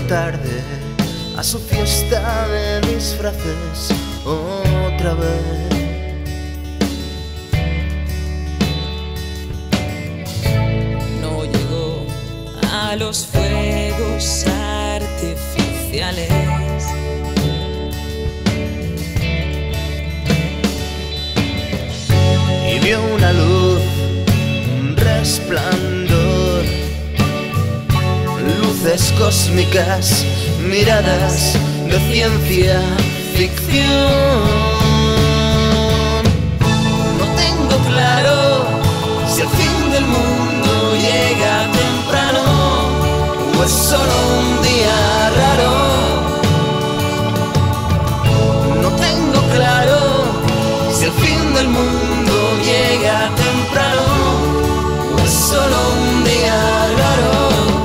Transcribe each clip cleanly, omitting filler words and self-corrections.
tarde a su fiesta de disfraces otra vez. No llegó a los fuegos artificiales. Y vio una luz, un resplandor, luces cósmicas, miradas de ciencia ficción. No tengo claro si el fin del mundo llega temprano o es solo un día raro. No tengo claro si el fin del mundo llega temprano o es solo un día raro.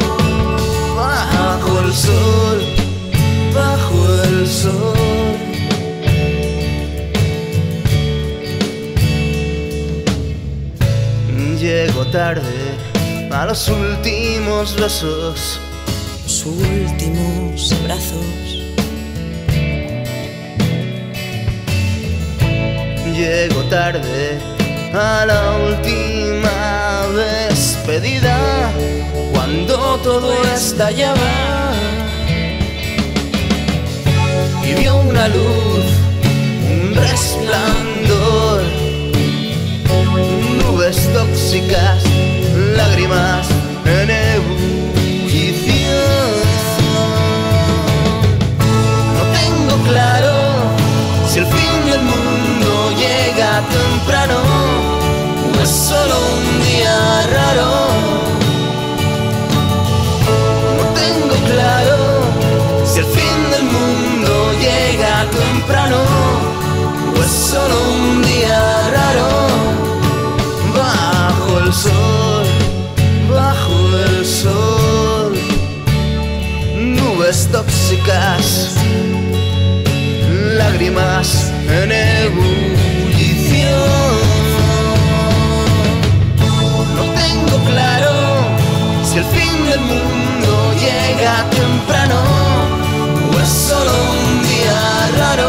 Bajo el sol, bajo el sol. Llego tarde a los últimos besos, Los últimos abrazos. llego tarde a la última despedida, cuando todo estallaba. Y vio una luz, un resplandor, nubes tóxicas, lágrimas en ebullición. No tengo claro si el fin del mundo llega temprano o es solo un día raro. No tengo claro si el fin del mundo llega temprano o es solo un día raro. Bajo el sol, bajo el sol, nubes tóxicas, lágrimas en ebullición. No tengo claro si el fin del mundo llega temprano o es solo un día raro.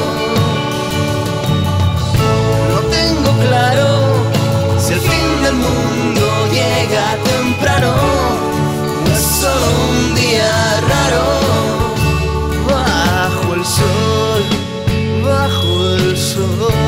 No tengo claro si el fin del mundo llega temprano o es solo un día raro. Bajo el sol, bajo el sol.